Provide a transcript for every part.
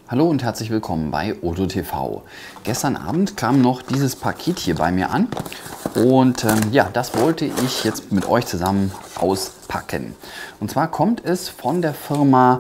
Hallo und herzlich willkommen bei Odo TV. Gestern Abend kam noch dieses Paket hier bei mir an und ja, das wollte ich jetzt mit euch zusammen auspacken. Und zwar kommt es von der Firma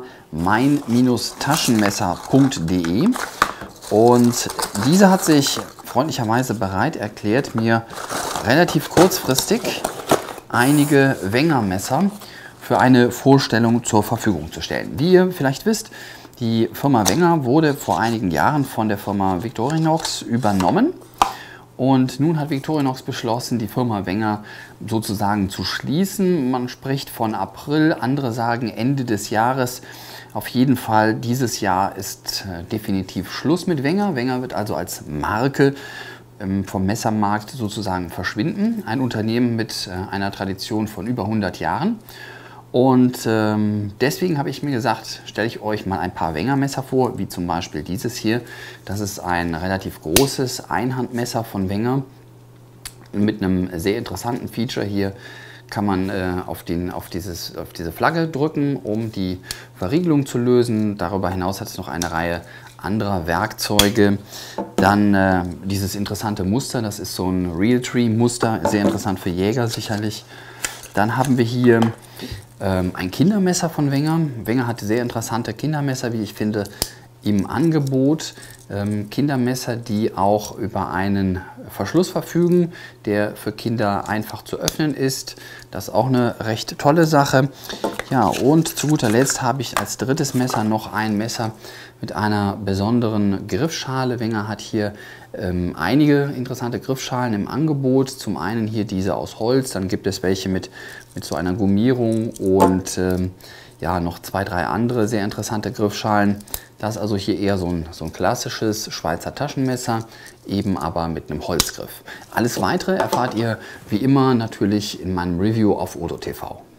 mein-taschenmesser.de und diese hat sich freundlicherweise bereit erklärt, mir relativ kurzfristig einige Wenger-Messer für eine Vorstellung zur Verfügung zu stellen. Wie ihr vielleicht wisst, die Firma Wenger wurde vor einigen Jahren von der Firma Victorinox übernommen und nun hat Victorinox beschlossen, die Firma Wenger sozusagen zu schließen. Man spricht von April, andere sagen Ende des Jahres. Auf jeden Fall, dieses Jahr ist definitiv Schluss mit Wenger. Wenger wird also als Marke vom Messermarkt sozusagen verschwinden. Ein Unternehmen mit einer Tradition von über 100 Jahren. Und deswegen habe ich mir gesagt, stelle ich euch mal ein paar Wenger-Messer vor, wie zum Beispiel dieses hier. Das ist ein relativ großes Einhandmesser von Wenger mit einem sehr interessanten Feature. Hier kann man auf diese Flagge drücken, um die Verriegelung zu lösen. Darüber hinaus hat es noch eine Reihe anderer Werkzeuge. Dann dieses interessante Muster, das ist so ein Realtree-Muster, sehr interessant für Jäger sicherlich. Dann haben wir hier ein Kindermesser von Wenger. Wenger hat sehr interessante Kindermesser, wie ich finde, im Angebot. Kindermesser, die auch über einen Verschluss verfügen, der für Kinder einfach zu öffnen ist. Das ist auch eine recht tolle Sache. Ja, und zu guter Letzt habe ich als drittes Messer noch ein Messer mit einer besonderen Griffschale. Wenger hat hier einige interessante Griffschalen im Angebot. Zum einen hier diese aus Holz, dann gibt es welche mit so einer Gummierung und ja, noch zwei, drei andere sehr interessante Griffschalen. Das ist also hier eher so ein klassisches Schweizer Taschenmesser, eben aber mit einem Holzgriff. Alles Weitere erfahrt ihr wie immer natürlich in meinem Review auf Odo TV.